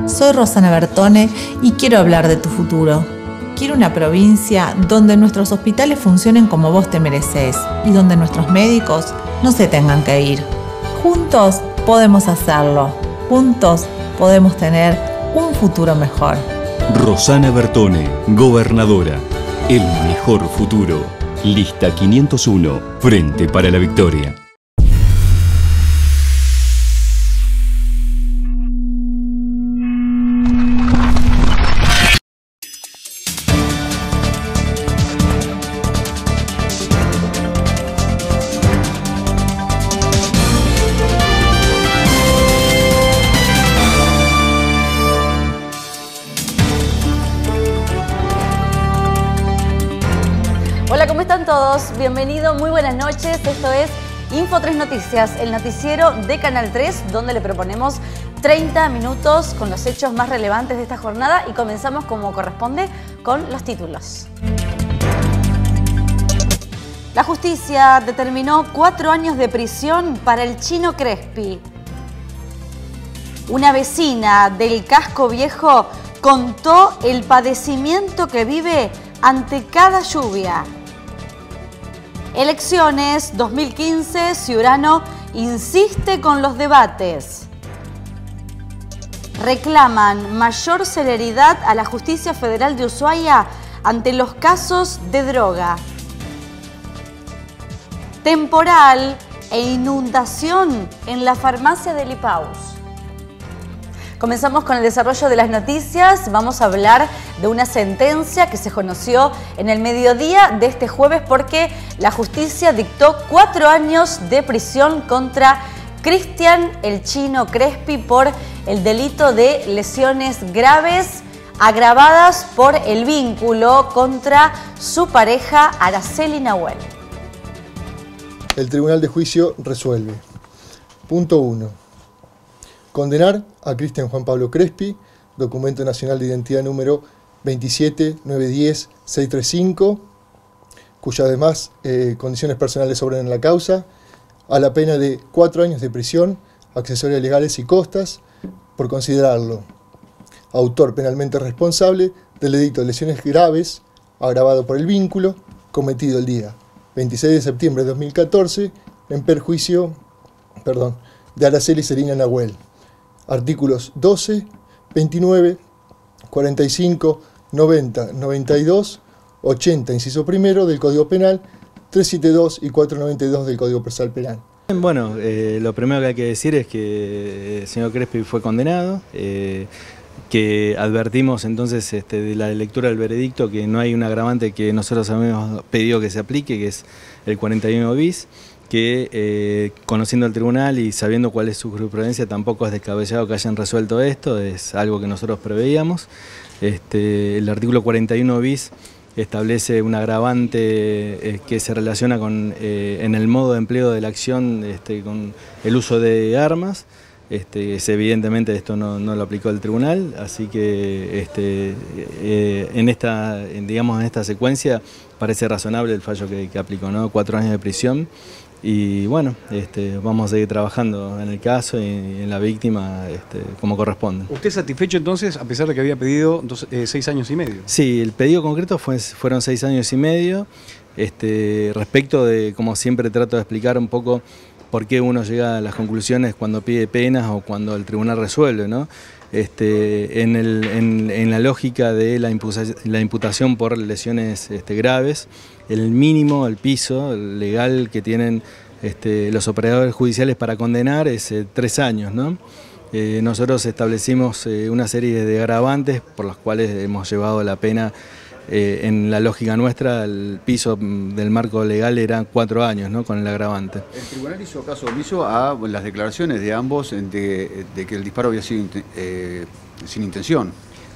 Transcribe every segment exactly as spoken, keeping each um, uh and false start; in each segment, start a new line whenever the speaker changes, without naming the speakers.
Soy Rosana Bertone y quiero hablar de tu futuro. Quiero una provincia donde nuestros hospitales funcionen como vos te mereces y donde nuestros médicos no se tengan que ir. Juntos podemos hacerlo. Juntos podemos tener un futuro mejor.
Rosana Bertone, gobernadora. El mejor futuro. Lista quinientos uno. Frente para la Victoria.
Hola, ¿cómo están todos? Bienvenidos, muy buenas noches. Esto es Info tres Noticias, el noticiero de Canal tres, donde le proponemos treinta minutos con los hechos más relevantes de esta jornada y comenzamos como corresponde con los títulos. La justicia determinó cuatro años de prisión para el Chino Crespi. Una vecina del Casco Viejo contó el padecimiento que vive ante cada lluvia. Elecciones dos mil quince, Ciurano insiste con los debates. Reclaman mayor celeridad a la Justicia Federal de Ushuaia ante los casos de droga. Temporal e inundación en la farmacia de Lipaus. Comenzamos con el desarrollo de las noticias. Vamos a hablar de una sentencia que se conoció en el mediodía de este jueves porque la justicia dictó cuatro años de prisión contra Cristian el Chino Crespi por el delito de lesiones graves agravadas por el vínculo contra su pareja Araceli Nahuel.
El Tribunal de Juicio resuelve. Punto uno. Condenar a Cristian Juan Pablo Crespi, documento nacional de identidad número veintisiete nueve diez seiscientos treinta y cinco, cuyas demás eh, condiciones personales sobran en la causa, a la pena de cuatro años de prisión, accesorias legales y costas, por considerarlo autor penalmente responsable del delito de lesiones graves, agravado por el vínculo, cometido el día veintiséis de septiembre de dos mil catorce, en perjuicio perdón, de Araceli Serina Nahuel. Artículos doce, veintinueve, cuarenta y cinco, noventa, noventa y dos, ochenta, inciso primero del Código Penal, trescientos setenta y dos y cuatrocientos noventa y dos del Código Procesal Penal.
Bueno, eh, lo primero que hay que decir es que el señor Crespi fue condenado, eh, que advertimos entonces este, de la lectura del veredicto que no hay un agravante que nosotros habíamos pedido que se aplique, que es el cuarenta y uno bis, que eh, conociendo el tribunal y sabiendo cuál es su jurisprudencia tampoco es descabellado que hayan resuelto esto, es algo que nosotros preveíamos. Este, el artículo cuarenta y uno bis establece un agravante eh, que se relaciona con, eh, en el modo de empleo de la acción este, con el uso de armas. Este, es, evidentemente esto no, no lo aplicó el tribunal, así que este, eh, en, esta, en, digamos, en esta secuencia parece razonable el fallo que, que aplicó, ¿no? Cuatro años de prisión. Y bueno, este, vamos a seguir trabajando en el caso y en la víctima este, como corresponde.
¿Usted satisfecho entonces, a pesar de que había pedido dos, eh, seis años y medio?
Sí, el pedido concreto fue, fueron seis años y medio. Este, respecto de, como siempre trato de explicar un poco por qué uno llega a las conclusiones cuando pide penas o cuando el tribunal resuelve, ¿no? Este, en, el, en, en la lógica de la, la imputación por lesiones este, graves, el mínimo, el piso legal que tienen este, los operadores judiciales para condenar es eh, tres años, ¿no? Eh, nosotros establecimos eh, una serie de agravantes por las cuales hemos llevado la pena. Eh, en la lógica nuestra, el piso del marco legal era cuatro años, ¿no? Con el agravante.
El tribunal hizo caso omiso a las declaraciones de ambos de, de que el disparo había sido eh, sin intención.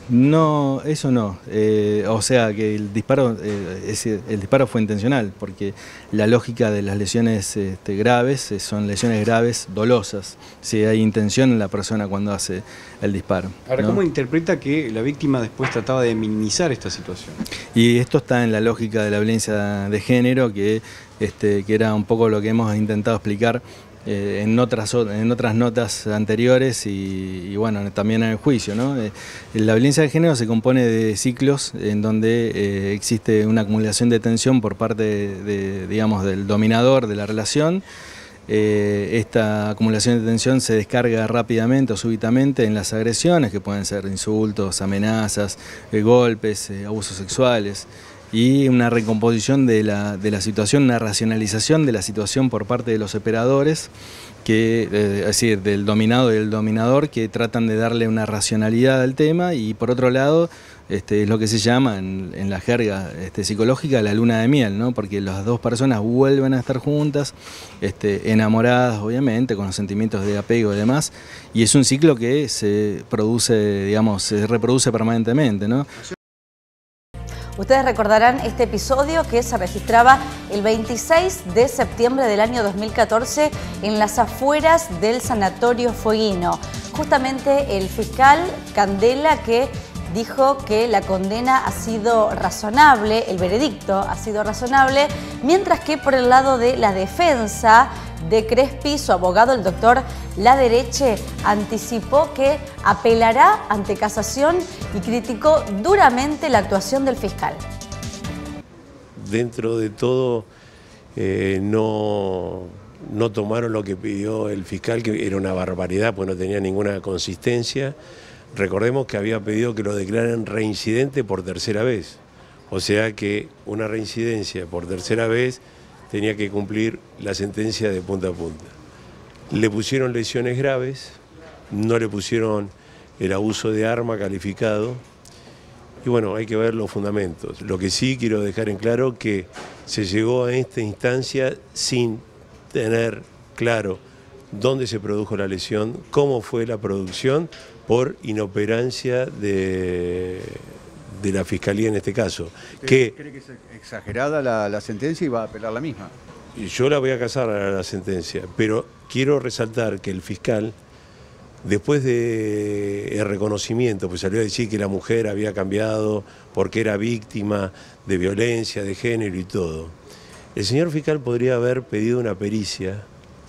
No, eso no. Eh, o sea que el disparo, eh, ese, el disparo fue intencional, porque la lógica de las lesiones este, graves eh, son lesiones graves dolosas. Si hay intención en la persona cuando hace el disparo.
Ahora,
¿no?
¿Cómo interpreta que la víctima después trataba de minimizar esta situación?
Y esto está en la lógica de la violencia de género, que, este, que era un poco lo que hemos intentado explicar eh, en, otras, en otras notas anteriores y, y bueno, también en el juicio, ¿no? Eh, la violencia de género se compone de ciclos en donde eh, existe una acumulación de tensión por parte de, de, digamos, del dominador de la relación. Eh, esta acumulación de tensión se descarga rápidamente o súbitamente en las agresiones, que pueden ser insultos, amenazas, eh, golpes, eh, abusos sexuales, y una recomposición de la, de la situación, una racionalización de la situación por parte de los operadores, que, eh, es decir, del dominado y del dominador, que tratan de darle una racionalidad al tema, y por otro lado, Este, es lo que se llama en, en la jerga este, psicológica la luna de miel, ¿no? Porque las dos personas vuelven a estar juntas, este, enamoradas obviamente, con los sentimientos de apego y demás, y es un ciclo que se produce, digamos, se reproduce permanentemente, ¿no?
Ustedes recordarán este episodio que se registraba el veintiséis de septiembre del año dos mil catorce en las afueras del Sanatorio Fueguino. Justamente el fiscal Candela, que dijo que la condena ha sido razonable, el veredicto ha sido razonable, mientras que por el lado de la defensa de Crespi, su abogado, el doctor Ladereche, anticipó que apelará ante casación y criticó duramente la actuación del fiscal.
Dentro de todo, eh, no, no tomaron lo que pidió el fiscal, que era una barbaridad, pues no tenía ninguna consistencia. Recordemos que había pedido que lo declaren reincidente por tercera vez, o sea que una reincidencia por tercera vez tenía que cumplir la sentencia de punta a punta. Le pusieron lesiones graves, no le pusieron el abuso de arma calificado, y bueno, hay que ver los fundamentos. Lo que sí quiero dejar en claro que se llegó a esta instancia sin tener claro dónde se produjo la lesión, cómo fue la producción, por inoperancia de, de la Fiscalía en este caso.
¿Cree que, que es exagerada la, la sentencia y va a apelar la misma?
Yo la voy a casar a la sentencia, pero quiero resaltar que el fiscal, después del reconocimiento, pues salió a decir que la mujer había cambiado porque era víctima de violencia, de género y todo, el señor fiscal podría haber pedido una pericia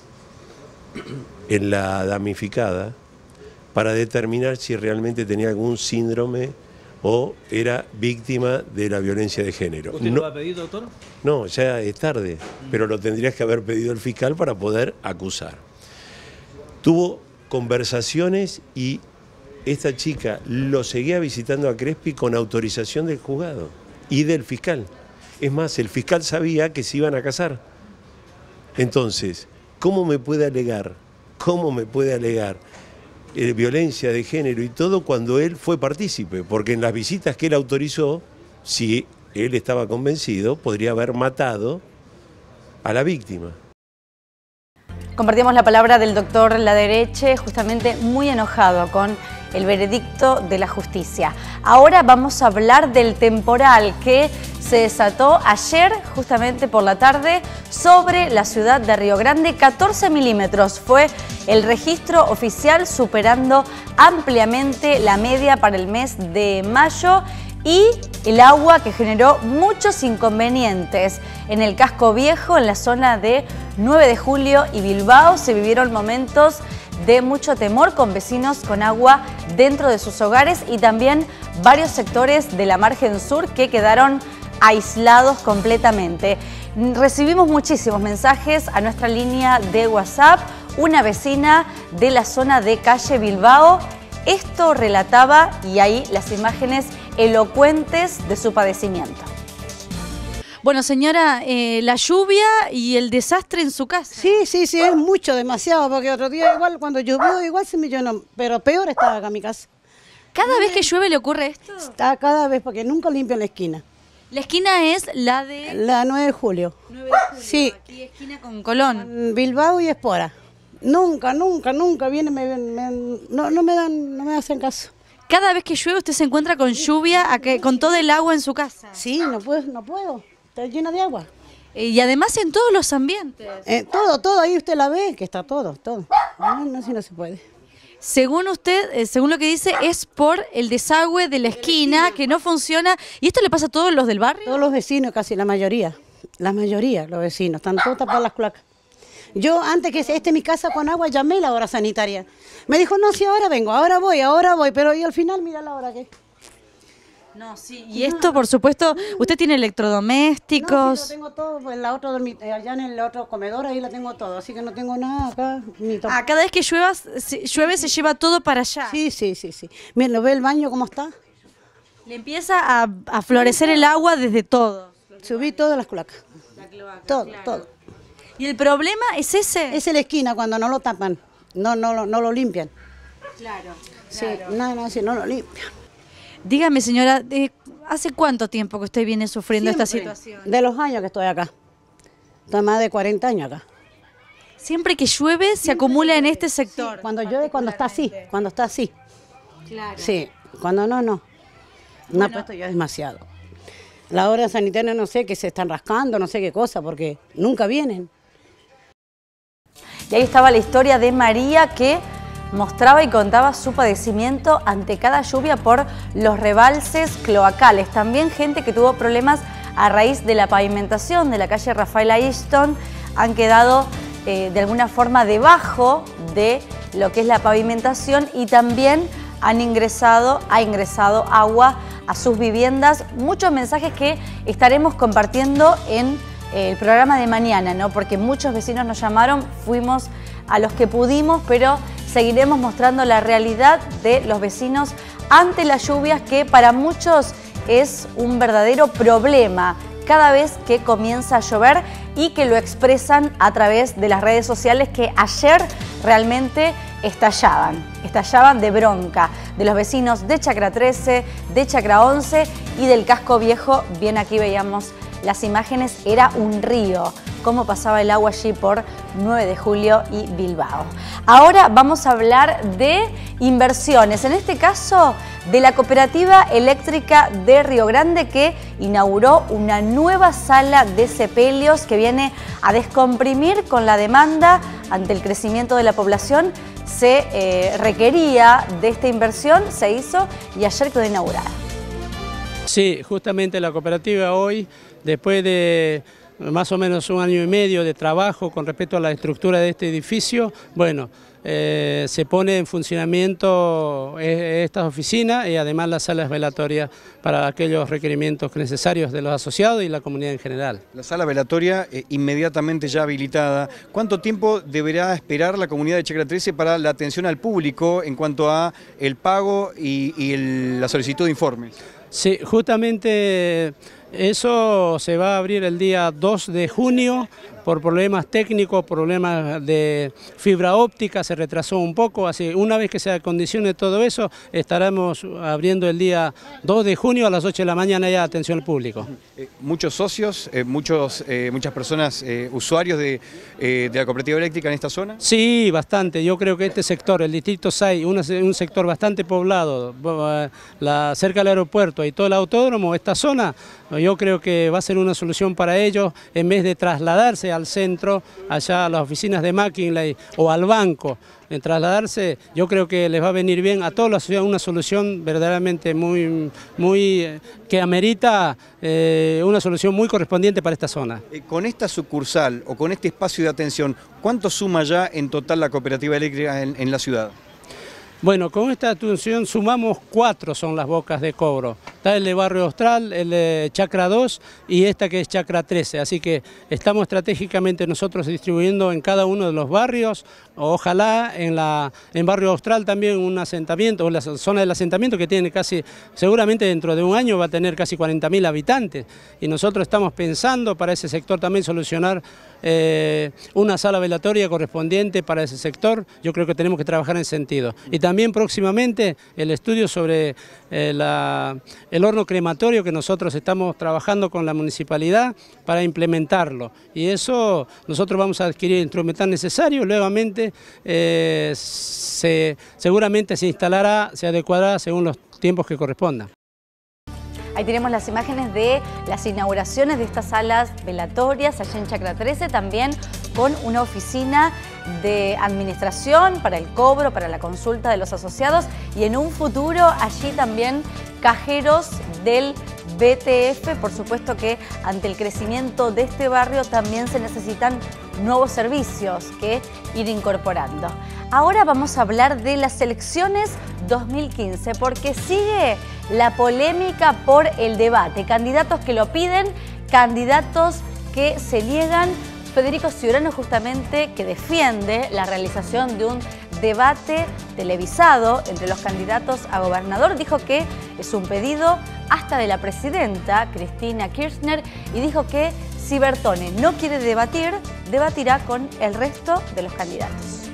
en la damnificada para determinar si realmente tenía algún síndrome o era víctima de la violencia de género.
¿Usted
no,
lo ha pedido, doctor?
No, ya es tarde, pero lo tendrías que haber pedido el fiscal para poder acusar. Tuvo conversaciones y esta chica lo seguía visitando a Crespi con autorización del juzgado y del fiscal. Es más, el fiscal sabía que se iban a casar. Entonces, ¿cómo me puede alegar? ¿Cómo me puede alegar eh, violencia de género y todo cuando él fue partícipe? Porque en las visitas que él autorizó, si él estaba convencido, podría haber matado a la víctima.
Compartimos la palabra del doctor Ladereche, justamente muy enojado con el veredicto de la justicia. Ahora vamos a hablar del temporal que se desató ayer, justamente por la tarde, sobre la ciudad de Río Grande. catorce milímetros fue el registro oficial, superando ampliamente la media para el mes de mayo. Y el agua que generó muchos inconvenientes en el casco viejo, en la zona de nueve de julio y Bilbao. Se vivieron momentos de mucho temor con vecinos con agua dentro de sus hogares y también varios sectores de la margen sur que quedaron aislados completamente. Recibimos muchísimos mensajes a nuestra línea de WhatsApp. Una vecina de la zona de calle Bilbao esto relataba, y ahí las imágenes elocuentes de su padecimiento.
Bueno, señora, eh, la lluvia y el desastre en su casa.
Sí, sí, sí, es mucho, demasiado, porque otro día igual, cuando llovió, igual se me llenó, pero peor estaba acá en mi casa.
¿Cada vez que llueve le ocurre esto?
Está cada vez, porque nunca limpian la esquina.
La esquina es la de...
La nueve de julio.
nueve de julio,
sí.
Aquí esquina con Colón.
Bilbao y Espora. Nunca, nunca, nunca vienen, me, me, no, no me dan, no me hacen caso.
Cada vez que llueve usted se encuentra con lluvia, a que, con todo el agua en su casa.
Sí, no puedo, no puedo. Está llena de agua.
Y además en todos los ambientes.
Eh, todo, todo, ahí usted la ve, que está todo, todo. No, no, si no se puede.
Según usted, eh, según lo que dice, es por el desagüe de la esquina que no funciona. ¿Y esto le pasa a todos los del barrio?
Todos los vecinos, casi la mayoría. La mayoría, los vecinos, están todos tapados las cloacas. Yo antes que esté mi casa con agua llamé a la hora sanitaria. Me dijo, no, sí, ahora vengo, ahora voy, ahora voy, pero y al final mira la hora que...
No, sí. Y esto, por supuesto, usted tiene electrodomésticos.
No, sí, lo tengo todo en la otra, allá en el otro comedor, ahí la tengo todo, así que no tengo nada acá. Ni
ah, cada vez que llueva, se, llueve se lleva todo para allá.
Sí, sí, sí, sí. Miren, ¿lo ve el baño cómo está?
Le empieza a, a florecer el agua desde todo.
Subí todas las cloacas.
La cloaca,
todo,
claro.
todo.
¿Y el problema es ese?
Es en la esquina cuando no lo tapan, no, no, no lo limpian.
Claro.
Sí, no, no, sí, no lo limpian.
Dígame, señora, ¿hace cuánto tiempo que usted viene sufriendo
Siempre,
esta situación?
De los años que estoy acá. Estoy más de cuarenta años acá.
Siempre que llueve se acumula en este sector.
Sí, cuando llueve, cuando está así, cuando está así.
Claro.
Sí, cuando no, no. No ha puesto ya demasiado. La hora sanitaria no sé, que se están rascando, no sé qué cosa, porque nunca vienen.
Y ahí estaba la historia de María que mostraba y contaba su padecimiento ante cada lluvia por los rebalses cloacales. También gente que tuvo problemas a raíz de la pavimentación de la calle Rafaela Easton han quedado eh, de alguna forma debajo de lo que es la pavimentación y también han ingresado, ha ingresado agua a sus viviendas. Muchos mensajes que estaremos compartiendo en el programa de mañana, ¿no? Porque muchos vecinos nos llamaron, fuimos a los que pudimos, pero seguiremos mostrando la realidad de los vecinos ante las lluvias, que para muchos es un verdadero problema cada vez que comienza a llover y que lo expresan a través de las redes sociales, que ayer realmente estallaban, estallaban de bronca de los vecinos de Chacra trece, de Chacra once y del Casco Viejo. Bien, aquí veíamos las imágenes, era un río, cómo pasaba el agua allí por nueve de julio y Bilbao. Ahora vamos a hablar de inversiones, en este caso de la Cooperativa Eléctrica de Río Grande, que inauguró una nueva sala de sepelios que viene a descomprimir con la demanda ante el crecimiento de la población. Se eh, requería de esta inversión, se hizo y ayer quedó inaugurada.
Sí, justamente la cooperativa hoy, después de más o menos un año y medio de trabajo con respecto a la estructura de este edificio, bueno, eh, se pone en funcionamiento estas oficinas y además las salas velatorias para aquellos requerimientos necesarios de los asociados y la comunidad en general.
La sala velatoria eh, inmediatamente ya habilitada. ¿Cuánto tiempo deberá esperar la comunidad de Chacra trece para la atención al público en cuanto a el pago y, y el, la solicitud de informes?
Sí, justamente eso se va a abrir el día dos de junio por problemas técnicos, problemas de fibra óptica, se retrasó un poco, así una vez que se acondicione todo eso, estaremos abriendo el día dos de junio a las ocho de la mañana ya atención al público.
Eh, muchos socios, eh, muchos, eh, muchas personas, eh, usuarios de, eh, de la cooperativa eléctrica en esta zona.
Sí, bastante. Yo creo que este sector, el distrito seis, un, un sector bastante poblado, la, cerca del aeropuerto y todo el autódromo, esta zona, yo creo que va a ser una solución para ellos en vez de trasladarse al centro, allá a las oficinas de McKinley o al banco. En trasladarse, yo creo que les va a venir bien a toda la ciudad una solución verdaderamente muy, muy que amerita eh, una solución muy correspondiente para esta zona.
Eh, con esta sucursal o con este espacio de atención, ¿cuánto suma ya en total la cooperativa eléctrica en, en la ciudad?
Bueno, con esta atención sumamos cuatro son las bocas de cobro. Está el de Barrio Austral, el de Chacra dos y esta que es Chacra trece. Así que estamos estratégicamente nosotros distribuyendo en cada uno de los barrios. Ojalá en, la, en Barrio Austral también un asentamiento, o la zona del asentamiento que tiene casi, seguramente dentro de un año va a tener casi cuarenta mil habitantes. Y nosotros estamos pensando para ese sector también solucionar eh, una sala velatoria correspondiente para ese sector. Yo creo que tenemos que trabajar en ese sentido. Y también próximamente el estudio sobre eh, la, el horno crematorio que nosotros estamos trabajando con la municipalidad para implementarlo. Y eso nosotros vamos a adquirir el instrumental necesario, nuevamente eh, se, seguramente se instalará, se adecuará según los tiempos que correspondan.
Ahí tenemos las imágenes de las inauguraciones de estas salas velatorias allá en Chacra trece, también con una oficina de administración para el cobro, para la consulta de los asociados y en un futuro allí también cajeros del B T F. Por supuesto que ante el crecimiento de este barrio también se necesitan nuevos servicios que ir incorporando. Ahora vamos a hablar de las elecciones dos mil quince, porque sigue la polémica por el debate. Candidatos que lo piden, candidatos que se niegan. Federico Ciurano, justamente, que defiende la realización de un debate televisado entre los candidatos a gobernador, dijo que es un pedido hasta de la presidenta Cristina Kirchner y dijo que si Bertone no quiere debatir, debatirá con el resto de los candidatos.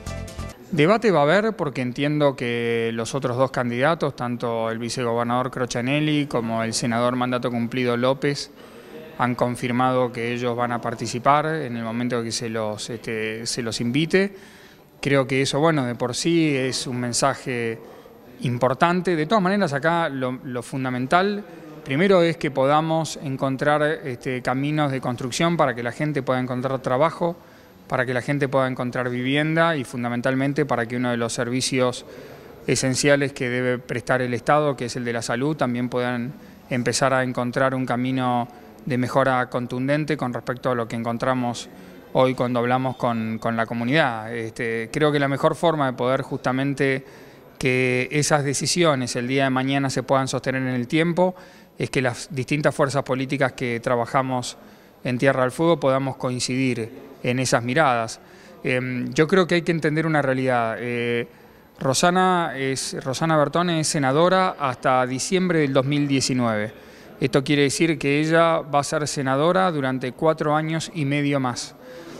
Debate va a haber porque entiendo que los otros dos candidatos, tanto el vicegobernador Crochanelli como el senador mandato cumplido López, han confirmado que ellos van a participar en el momento que se los, este, se los invite. Creo que eso, bueno, de por sí es un mensaje importante. De todas maneras, acá lo, lo fundamental, primero es que podamos encontrar este, caminos de construcción para que la gente pueda encontrar trabajo, para que la gente pueda encontrar vivienda y fundamentalmente para que uno de los servicios esenciales que debe prestar el Estado, que es el de la salud, también puedan empezar a encontrar un camino de mejora contundente con respecto a lo que encontramos hoy cuando hablamos con, con la comunidad. Este, creo que la mejor forma de poder justamente que esas decisiones el día de mañana se puedan sostener en el tiempo es que las distintas fuerzas políticas que trabajamos en Tierra del Fuego podamos coincidir en esas miradas. Eh, yo creo que hay que entender una realidad. Eh, Rosana, es, Rosana Bertone es senadora hasta diciembre del dos mil diecinueve. Esto quiere decir que ella va a ser senadora durante cuatro años y medio más.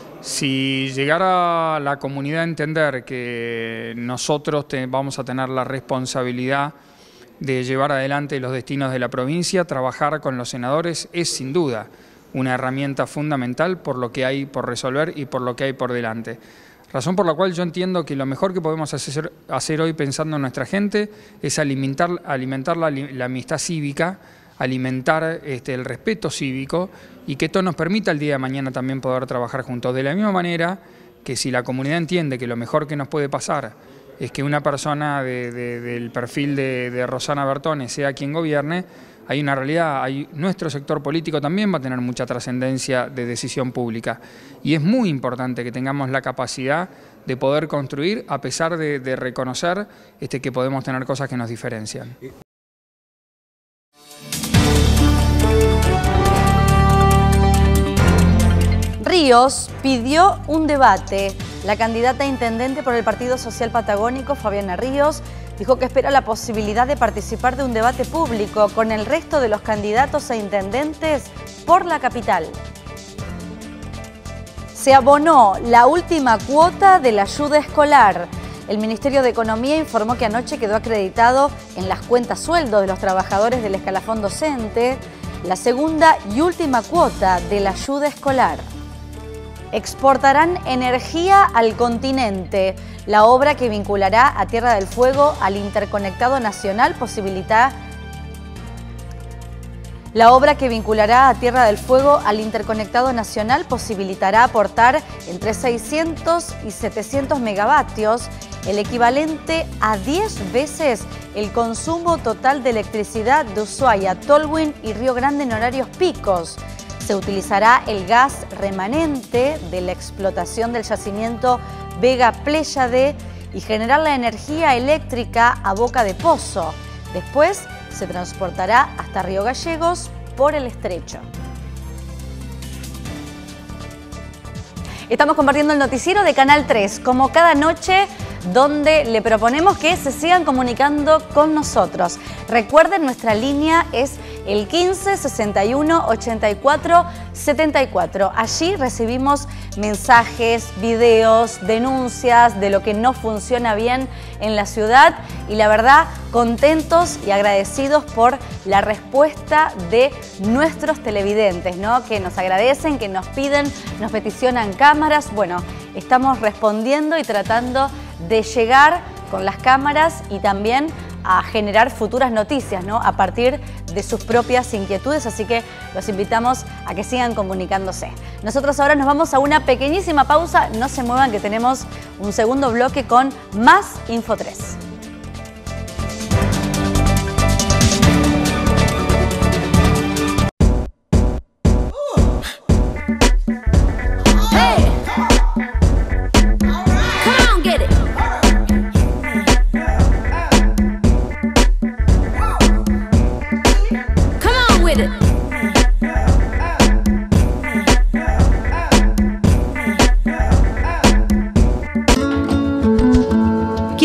Si llegara la comunidad a entender que nosotros te, vamos a tener la responsabilidad de llevar adelante los destinos de la provincia, trabajar con los senadores es sin duda una herramienta fundamental por lo que hay por resolver y por lo que hay por delante. Razón por la cual yo entiendo que lo mejor que podemos hacer, hacer hoy pensando en nuestra gente es alimentar, alimentar la, la amistad cívica, alimentar este, el respeto cívico y que esto nos permita el día de mañana también poder trabajar juntos. De la misma manera que si la comunidad entiende que lo mejor que nos puede pasar es que una persona de, de, del perfil de, de Rosana Bertone sea quien gobierne, hay una realidad, hay, nuestro sector político también va a tener mucha trascendencia de decisión pública y es muy importante que tengamos la capacidad de poder construir a pesar de, de reconocer este, que podemos tener cosas que nos diferencian.
Ríos pidió un debate. La candidata a intendente por el Partido Social Patagónico, Fabiana Ríos, dijo que espera la posibilidad de participar de un debate público con el resto de los candidatos a intendentes por la capital. Se abonó la última cuota de la ayuda escolar. El Ministerio de Economía informó que anoche quedó acreditado en las cuentas sueldos de los trabajadores del escalafón docente la segunda y última cuota de la ayuda escolar. Exportarán energía al continente. La obra que vinculará a Tierra del Fuego al interconectado nacional posibilitará La obra que vinculará a Tierra del Fuego al interconectado nacional posibilitará aportar entre seiscientos y setecientos megavatios, el equivalente a diez veces el consumo total de electricidad de Ushuaia, Tolwyn y Río Grande en horarios picos. Se utilizará el gas remanente de la explotación del yacimiento Vega Pléyade y generar la energía eléctrica a boca de pozo. Después se transportará hasta Río Gallegos por el estrecho. Estamos compartiendo el noticiero de Canal tres, como cada noche, donde le proponemos que se sigan comunicando con nosotros. Recuerden, nuestra línea es el quince, sesenta y uno, ochenta y cuatro, setenta y cuatro. Allí recibimos mensajes, videos, denuncias de lo que no funciona bien en la ciudad y la verdad contentos y agradecidos por la respuesta de nuestros televidentes, ¿no? Que nos agradecen, que nos piden, nos peticionan cámaras. Bueno, estamos respondiendo y tratando de llegar con las cámaras y también a generar futuras noticias, ¿no? A partir de sus propias inquietudes, así que los invitamos a que sigan comunicándose. Nosotros ahora nos vamos a una pequeñísima pausa, no se muevan que tenemos un segundo bloque con más Info tres. Hey.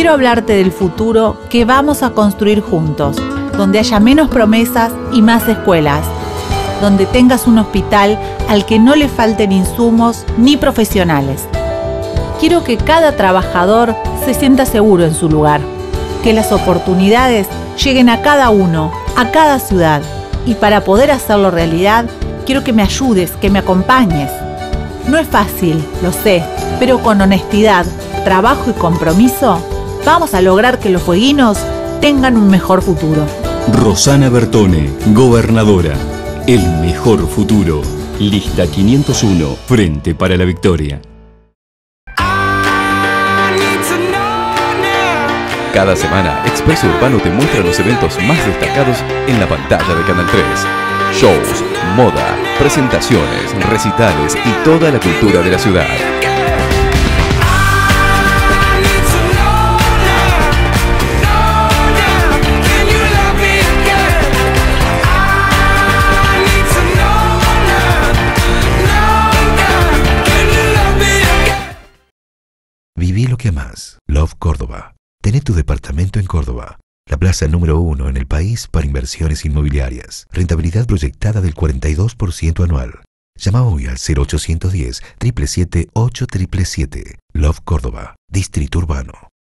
quiero hablarte del futuro que vamos a construir juntos, donde haya menos promesas y más escuelas, donde tengas un hospital al que no le falten insumos ni profesionales. Quiero que cada trabajador se sienta seguro en su lugar, que las oportunidades lleguen a cada uno, a cada ciudad. Y para poder hacerlo realidad, quiero que me ayudes, que me acompañes. No es fácil, lo sé, pero con honestidad, trabajo y compromiso, vamos a lograr que los fueguinos tengan un mejor futuro.
Rosana Bertone, gobernadora. El mejor futuro. Lista quinientos uno, Frente para la Victoria.
Cada semana, Expreso Urbano te muestra los eventos más destacados en la pantalla de Canal tres. Shows, moda, presentaciones, recitales y toda la cultura de la ciudad.
Viví lo que amás. Love Córdoba. Tené tu departamento en Córdoba. La plaza número uno en el país para inversiones inmobiliarias. Rentabilidad proyectada del cuarenta y dos por ciento anual. Llama hoy al cero ochocientos diez, siete siete siete, ocho siete siete siete. Love Córdoba. Distrito Urbano.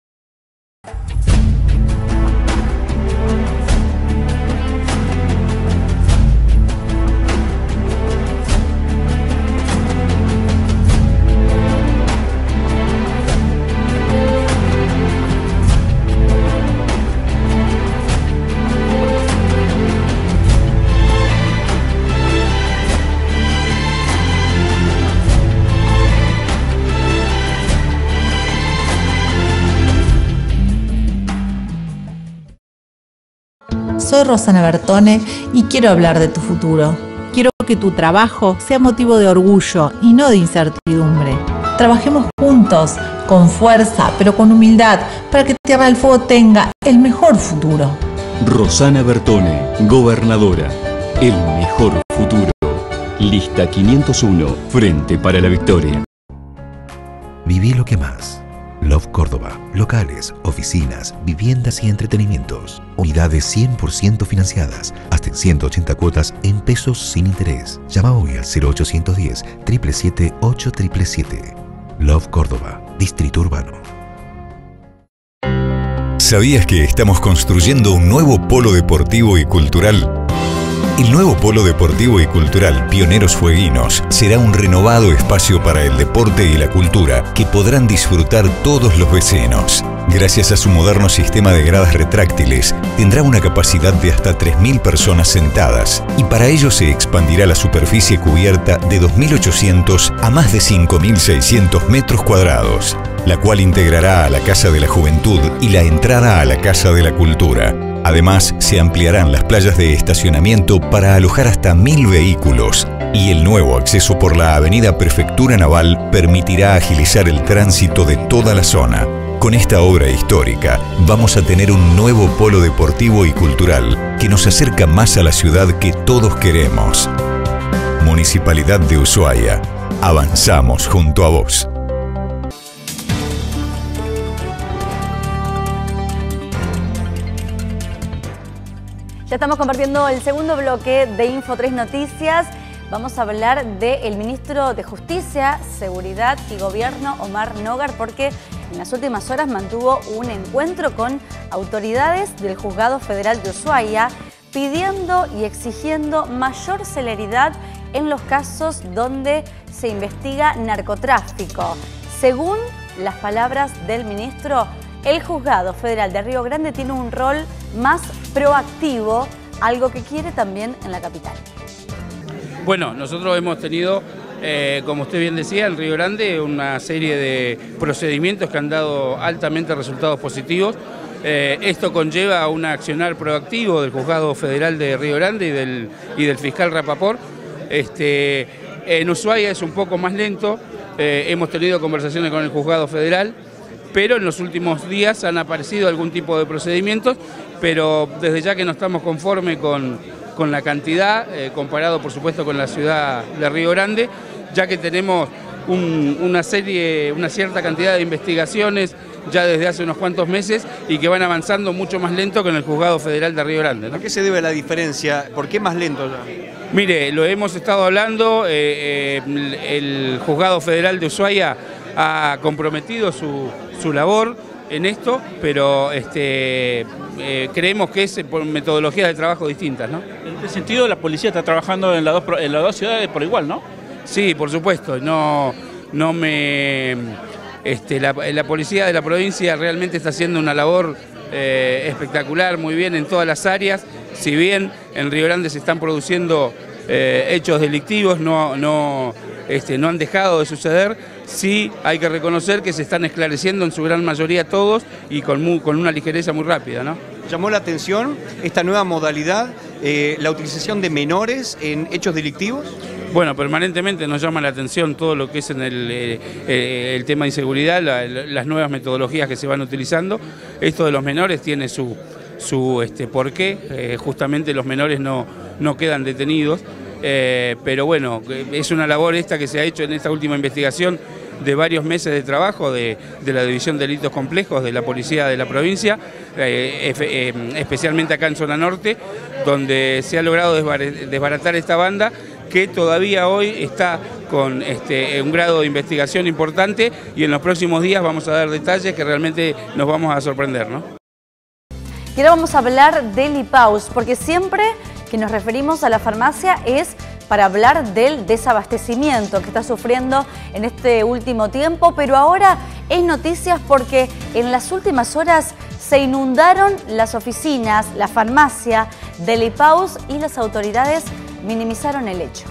Soy Rosana Bertone y quiero hablar de tu futuro. Quiero que tu trabajo sea motivo de orgullo y no de incertidumbre. Trabajemos juntos, con fuerza, pero con humildad, para que Tierra del Fuego tenga el mejor futuro.
Rosana Bertone, gobernadora. El mejor futuro. Lista quinientos uno, Frente para la Victoria.
Viví lo que amás. Love Córdoba. Locales, oficinas, viviendas y entretenimientos. Unidades cien por ciento financiadas. Hasta en ciento ochenta cuotas en pesos sin interés. Llama hoy al cero ochocientos diez, siete siete siete, ocho siete siete siete. Love Córdoba. Distrito Urbano.
¿Sabías que estamos construyendo un nuevo polo deportivo y cultural? El nuevo Polo Deportivo y Cultural Pioneros Fueguinos será un renovado espacio para el deporte y la cultura que podrán disfrutar todos los vecinos. Gracias a su moderno sistema de gradas retráctiles, tendrá una capacidad de hasta tres mil personas sentadas y para ello se expandirá la superficie cubierta de dos mil ochocientos a más de cinco mil seiscientos metros cuadrados, la cual integrará a la Casa de la Juventud y la entrada a la Casa de la Cultura. Además, se ampliarán las playas de estacionamiento para alojar hasta mil vehículos y el nuevo acceso por la avenida Prefectura Naval permitirá agilizar el tránsito de toda la zona. Con esta obra histórica, vamos a tener un nuevo polo deportivo y cultural que nos acerca más a la ciudad que todos queremos. Municipalidad de Ushuaia. Avanzamos junto a vos.
Ya estamos compartiendo el segundo bloque de Info tres Noticias. Vamos a hablar del ministro de Justicia, Seguridad y Gobierno, Omar Nogar, porque en las últimas horas mantuvo un encuentro con autoridades del Juzgado Federal de Ushuaia, pidiendo y exigiendo mayor celeridad en los casos donde se investiga narcotráfico. Según las palabras del ministro, el Juzgado Federal de Río Grande tiene un rol más proactivo, algo que quiere también en la capital.
Bueno, nosotros hemos tenido, eh, como usted bien decía, en Río Grande una serie de procedimientos que han dado altamente resultados positivos. Eh, esto conlleva a un accionar proactivo del Juzgado Federal de Río Grande y del, y del fiscal Rapaport. Este, en Ushuaia es un poco más lento, eh, hemos tenido conversaciones con el Juzgado Federal, pero en los últimos días han aparecido algún tipo de procedimientos, pero desde ya que no estamos conformes con, con la cantidad, eh, comparado por supuesto con la ciudad de Río Grande, ya que tenemos un, una serie, una cierta cantidad de investigaciones ya desde hace unos cuantos meses y que van avanzando mucho más lento que en el Juzgado Federal de Río Grande, ¿no?
¿A qué se debe la diferencia? ¿Por qué más lento ya?
Mire, lo hemos estado hablando, eh, eh, el Juzgado Federal de Ushuaia ha comprometido su, su labor en esto, pero este, eh, creemos que es por metodologías de trabajo distintas, ¿no?
En este sentido, la policía está trabajando en las dos, en las dos ciudades por igual, ¿no?
Sí, por supuesto. No, no me, este, la, la policía de la provincia realmente está haciendo una labor eh, espectacular, muy bien en todas las áreas. Si bien en Río Grande se están produciendo eh, hechos delictivos, no, no, este, no han dejado de suceder. Sí hay que reconocer que se están esclareciendo en su gran mayoría todos y con, muy, con una ligereza muy rápida, ¿no?
¿Llamó la atención esta nueva modalidad, eh, la utilización de menores en hechos delictivos?
Bueno, permanentemente nos llama la atención todo lo que es en el, eh, eh, el tema de inseguridad, la, las nuevas metodologías que se van utilizando. Esto de los menores tiene su, su este, porqué, eh, justamente los menores no, no quedan detenidos. Eh, pero bueno, es una labor esta que se ha hecho en esta última investigación de varios meses de trabajo de, de la División de Delitos Complejos de la Policía de la provincia, eh, eh, especialmente acá en Zona Norte, donde se ha logrado desbaratar esta banda que todavía hoy está con este, un grado de investigación importante y en los próximos días vamos a dar detalles que realmente nos vamos a sorprender, ¿no?
Y ahora vamos a hablar del I P A U S, porque siempre que nos referimos a la farmacia es para hablar del desabastecimiento que está sufriendo en este último tiempo, pero ahora es noticias porque en las últimas horas se inundaron las oficinas, la farmacia del I P A U S y las autoridades minimizaron el hecho.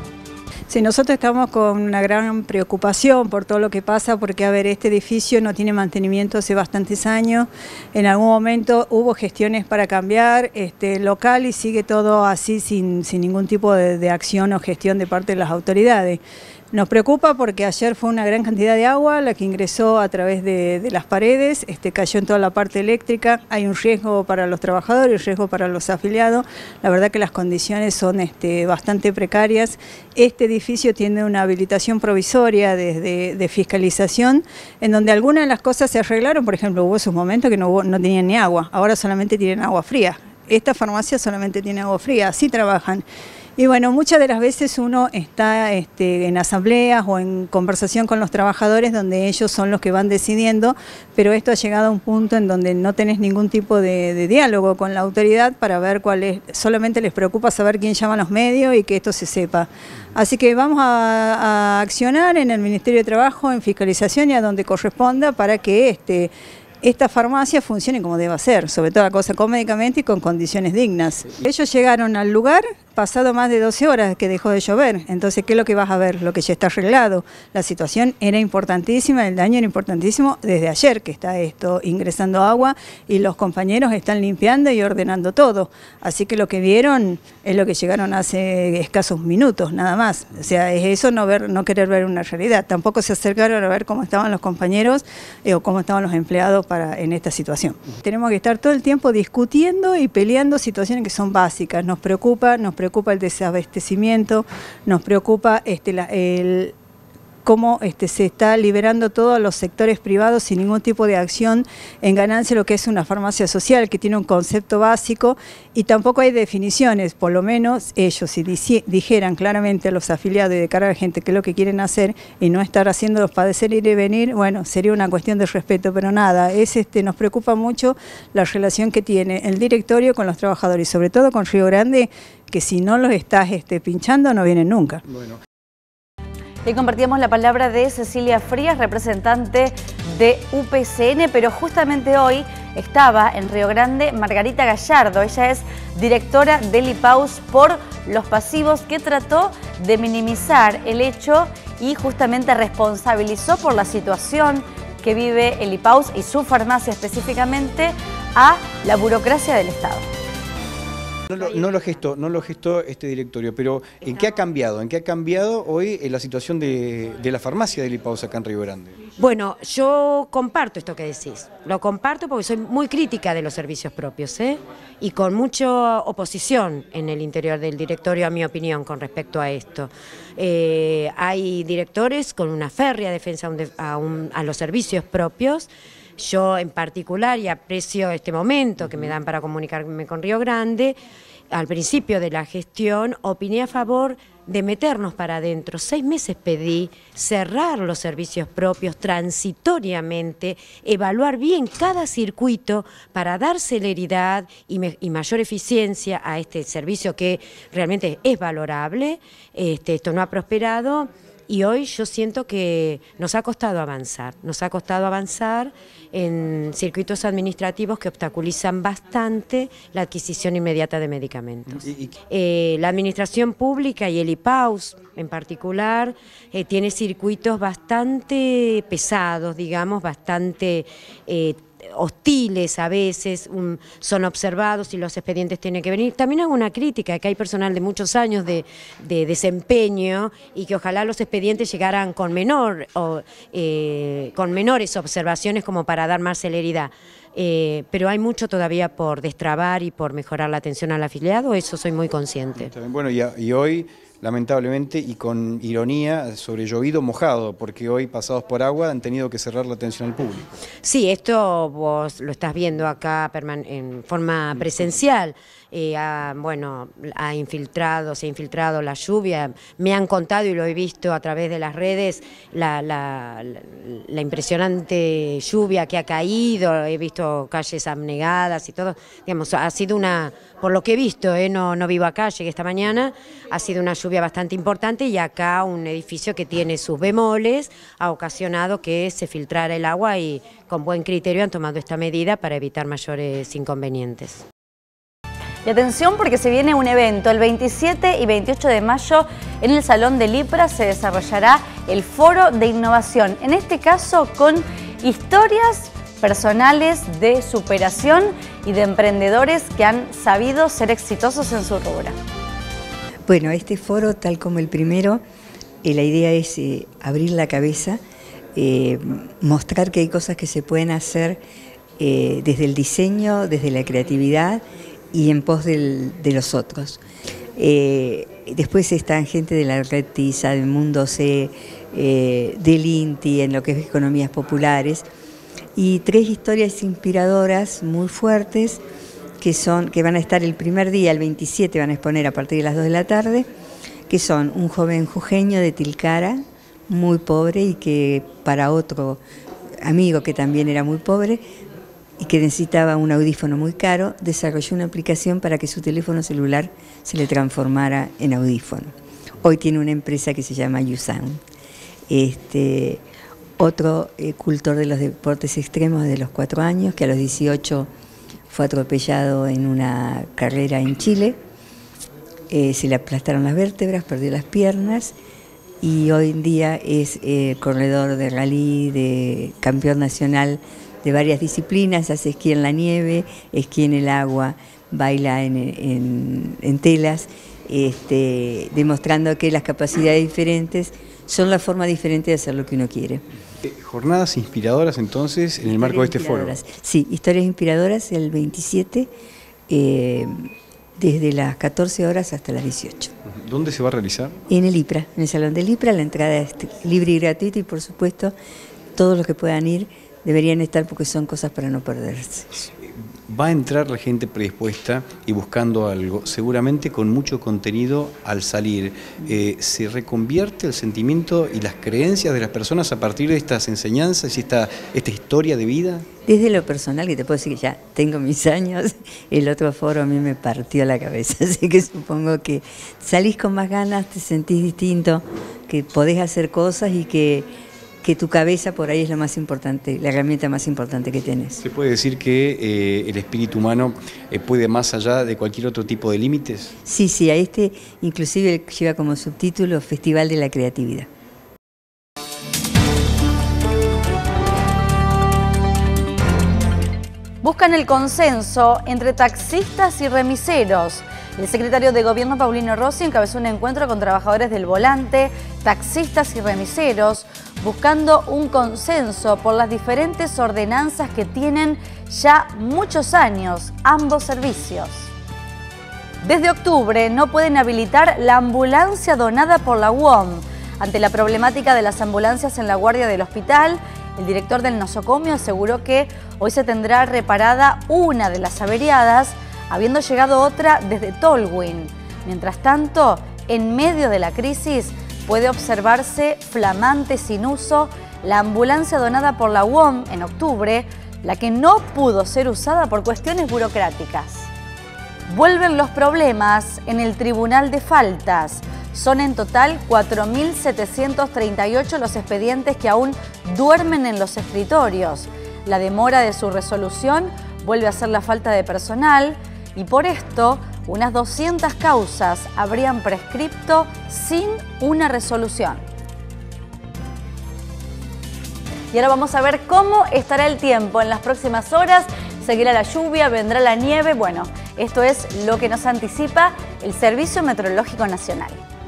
Sí, nosotros estamos con una gran preocupación por todo lo que pasa, porque a ver, este edificio no tiene mantenimiento hace bastantes años. En algún momento hubo gestiones para cambiar este local y sigue todo así sin, sin ningún tipo de, de acción o gestión de parte de las autoridades. Nos preocupa porque ayer fue una gran cantidad de agua la que ingresó a través de, de las paredes, este, cayó en toda la parte eléctrica, hay un riesgo para los trabajadores, un riesgo para los afiliados, la verdad que las condiciones son este, bastante precarias. Este edificio tiene una habilitación provisoria desde de fiscalización, en donde algunas de las cosas se arreglaron, por ejemplo, hubo sus momentos que no, hubo, no tenían ni agua, ahora solamente tienen agua fría. Esta farmacia solamente tiene agua fría, así trabajan. Y bueno, muchas de las veces uno está este, en asambleas o en conversación con los trabajadores donde ellos son los que van decidiendo, pero esto ha llegado a un punto en donde no tenés ningún tipo de, de diálogo con la autoridad para ver cuál es, solamente les preocupa saber quién llama a los medios y que esto se sepa. Así que vamos a, a accionar en el Ministerio de Trabajo, en fiscalización y a donde corresponda para que este... esta farmacia funcione como deba ser, sobre todo la cosa con medicamentos y con condiciones dignas. Ellos llegaron al lugar pasado más de doce horas que dejó de llover, entonces ¿qué es lo que vas a ver? Lo que ya está arreglado. La situación era importantísima, el daño era importantísimo desde ayer que está esto ingresando agua y los compañeros están limpiando y ordenando todo. Así que lo que vieron es lo que llegaron hace escasos minutos, nada más. O sea, es eso, no, ver, no querer ver una realidad. Tampoco se acercaron a ver cómo estaban los compañeros eh, o cómo estaban los empleados para, en esta situación. Tenemos que estar todo el tiempo discutiendo y peleando situaciones que son básicas. Nos preocupa, nos preocupa el desabastecimiento, nos preocupa este, la, el... cómo este, se está liberando todos los sectores privados sin ningún tipo de acción en ganancia lo que es una farmacia social, que tiene un concepto básico y tampoco hay definiciones, por lo menos ellos si dijeran claramente a los afiliados y de cara a la gente qué es lo que quieren hacer y no estar haciéndolos padecer ir y venir, bueno, sería una cuestión de respeto, pero nada, es, este, nos preocupa mucho la relación que tiene el directorio con los trabajadores y sobre todo con Río Grande, que si no los estás este, pinchando no vienen nunca.
Bueno.
Y compartíamos la palabra de Cecilia Frías, representante de U P C N, pero justamente hoy estaba en Río Grande Margarita Gallardo. Ella es directora del I P A U S por los pasivos, que trató de minimizar el hecho y justamente responsabilizó por la situación que vive el I P A U S y su farmacia específicamente a la burocracia del Estado.
No lo, no lo gestó, no lo gestó este directorio, pero ¿en qué ha cambiado? ¿En qué ha cambiado hoy la situación de, de la farmacia del I P A U S acá en Río Grande?
Bueno, yo comparto esto que decís, lo comparto porque soy muy crítica de los servicios propios, ¿eh? Y con mucha oposición en el interior del directorio, a mi opinión, con respecto a esto. Eh, hay directores con una férrea defensa a, un, a, un, a los servicios propios, yo en particular, y aprecio este momento que me dan para comunicarme con Río Grande, al principio de la gestión opiné a favor de meternos para adentro. Seis meses pedí cerrar los servicios propios transitoriamente, evaluar bien cada circuito para dar celeridad y, me, y mayor eficiencia a este servicio que realmente es valorable. Este, esto no ha prosperado. Y hoy yo siento que nos ha costado avanzar, nos ha costado avanzar en circuitos administrativos que obstaculizan bastante la adquisición inmediata de medicamentos. Eh, la administración pública y el I P A U S en particular eh, tiene circuitos bastante pesados, digamos, bastante eh, hostiles a veces, um, son observados y los expedientes tienen que venir. También hago una crítica, que hay personal de muchos años de, de desempeño y que ojalá los expedientes llegaran con menor o eh, con menores observaciones como para dar más celeridad. Eh, pero hay mucho todavía por destrabar y por mejorar la atención al afiliado, eso soy muy consciente.
Bueno, y, a, y hoy, lamentablemente, y con ironía, sobre llovido mojado, porque hoy, pasados por agua, han tenido que cerrar la atención al público.
Sí, esto vos lo estás viendo acá en forma presencial. Eh, ha, bueno, ha infiltrado, se ha infiltrado la lluvia. Me han contado y lo he visto a través de las redes, la, la, la, la impresionante lluvia que ha caído. He visto calles abnegadas y todo. Digamos, ha sido una, por lo que he visto, eh, no, no vivo acá, llegué esta mañana, ha sido una lluvia bastante importante y acá un edificio que tiene sus bemoles ha ocasionado que se filtrara el agua y con buen criterio han tomado esta medida para evitar mayores inconvenientes.
Y atención porque se viene un evento, el veintisiete y veintiocho de mayo en el Salón del IPRA se desarrollará el Foro de Innovación, en este caso con historias personales de superación y de emprendedores que han sabido ser exitosos en su rubro.
Bueno, este foro, tal como el primero, eh, la idea es eh, abrir la cabeza, eh, mostrar que hay cosas que se pueden hacer eh, desde el diseño, desde la creatividad y en pos del, de los otros. Eh, después están gente de la Red TISA, del Mundo C, eh, del INTI, en lo que es economías populares, y tres historias inspiradoras muy fuertes que, son, que van a estar el primer día, el veintisiete, van a exponer a partir de las dos de la tarde, que son un joven jujeño de Tilcara, muy pobre y que para otro amigo que también era muy pobre, y que necesitaba un audífono muy caro, desarrolló una aplicación para que su teléfono celular se le transformara en audífono. Hoy tiene una empresa que se llama YouSound. Este, otro eh, cultor de los deportes extremos de los cuatro años, que a los dieciocho fue atropellado en una carrera en Chile, eh, se le aplastaron las vértebras, perdió las piernas y hoy en día es eh, corredor de rally, de campeón nacional de varias disciplinas, hace esquí en la nieve, esquí en el agua, baila en, en, en telas, este, demostrando que las capacidades diferentes son la forma diferente de hacer lo que uno quiere.
Jornadas inspiradoras entonces en el marco de este foro.
Sí, historias inspiradoras el veintisiete, eh, desde las catorce horas hasta las dieciocho.
¿Dónde se va a realizar?
En el IPRA, en el Salón del IPRA, la entrada es libre y gratuita y por supuesto todos los que puedan ir deberían estar porque son cosas para no perderse.
Va a entrar la gente predispuesta y buscando algo, seguramente con mucho contenido al salir. Eh, ¿Se reconvierte el sentimiento y las creencias de las personas a partir de estas enseñanzas y esta, esta historia de vida?
Desde lo personal, que te puedo decir que ya tengo mis años, el otro foro a mí me partió la cabeza, así que supongo que salís con más ganas, te sentís distinto, que podés hacer cosas y que... que tu cabeza por ahí es lo más importante, la herramienta más importante que tenés.
¿Se puede decir que eh, el espíritu humano eh, puede más allá de cualquier otro tipo de límites?
Sí, sí, a este inclusive lleva como subtítulo Festival de la Creatividad.
Buscan el consenso entre taxistas y remiseros. El secretario de Gobierno, Paulino Rossi, encabezó un encuentro con trabajadores del volante, taxistas y remiseros, buscando un consenso por las diferentes ordenanzas que tienen ya muchos años ambos servicios. Desde octubre no pueden habilitar la ambulancia donada por la U O M. Ante la problemática de las ambulancias en la guardia del hospital, El director del nosocomio aseguró que hoy se tendrá reparada una de las averiadas, habiendo llegado otra desde Tolwyn. Mientras tanto, en medio de la crisis, puede observarse flamante sin uso la ambulancia donada por la U O M en octubre, la que no pudo ser usada por cuestiones burocráticas. Vuelven los problemas en el Tribunal de Faltas. Son en total cuatro mil setecientos treinta y ocho los expedientes que aún duermen en los escritorios. La demora de su resolución vuelve a ser la falta de personal y por esto unas doscientas causas habrían prescripto sin una resolución. Y ahora vamos a ver cómo estará el tiempo en las próximas horas. Seguirá la lluvia, vendrá la nieve. Bueno, esto es lo que nos anticipa el Servicio Meteorológico Nacional.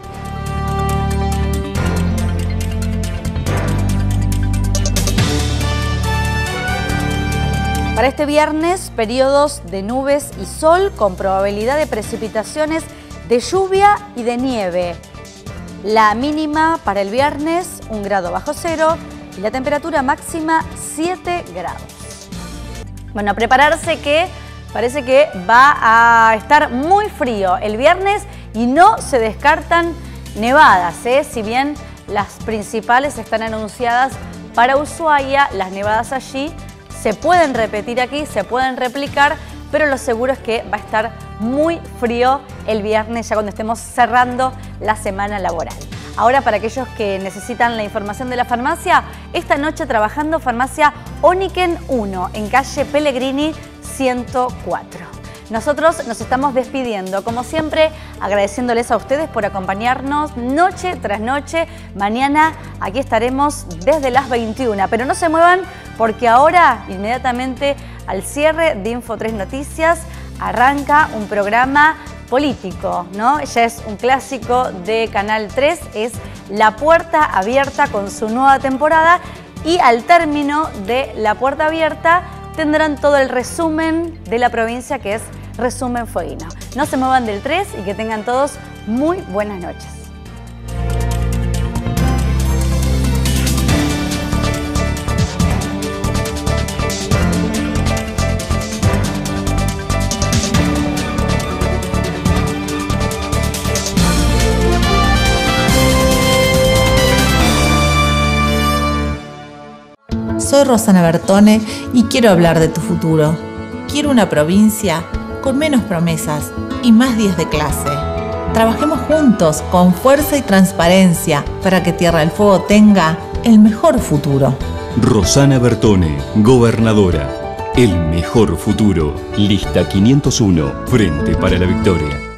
Para este viernes, periodos de nubes y sol con probabilidad de precipitaciones de lluvia y de nieve. La mínima para el viernes, un grado bajo cero, y la temperatura máxima, siete grados. Bueno, a prepararse que parece que va a estar muy frío el viernes y no se descartan nevadas, ¿eh? Si bien las principales están anunciadas para Ushuaia, las nevadas allí se pueden repetir aquí, se pueden replicar, pero lo seguro es que va a estar muy frío el viernes, ya cuando estemos cerrando la semana laboral. Ahora, para aquellos que necesitan la información de la farmacia, esta noche trabajando farmacia Oniken uno, en calle Pellegrini ciento cuatro. Nosotros nos estamos despidiendo, como siempre, agradeciéndoles a ustedes por acompañarnos noche tras noche. Mañana aquí estaremos desde las veintiuna, pero no se muevan porque ahora, inmediatamente al cierre de Info tres Noticias, arranca un programa político, ¿no? Ya es un clásico de Canal tres, es La Puerta Abierta con su nueva temporada y al término de La Puerta Abierta tendrán todo el resumen de la provincia, que es Resumen Fueguino. No se muevan del tres y que tengan todos muy buenas noches.
Soy Rosana Bertone y quiero hablar de tu futuro. Quiero una provincia con menos promesas y más días de clase. Trabajemos juntos con fuerza y transparencia para que Tierra del Fuego tenga el mejor futuro.
Rosana Bertone, gobernadora. El mejor futuro. Lista quinientos uno, Frente para la Victoria.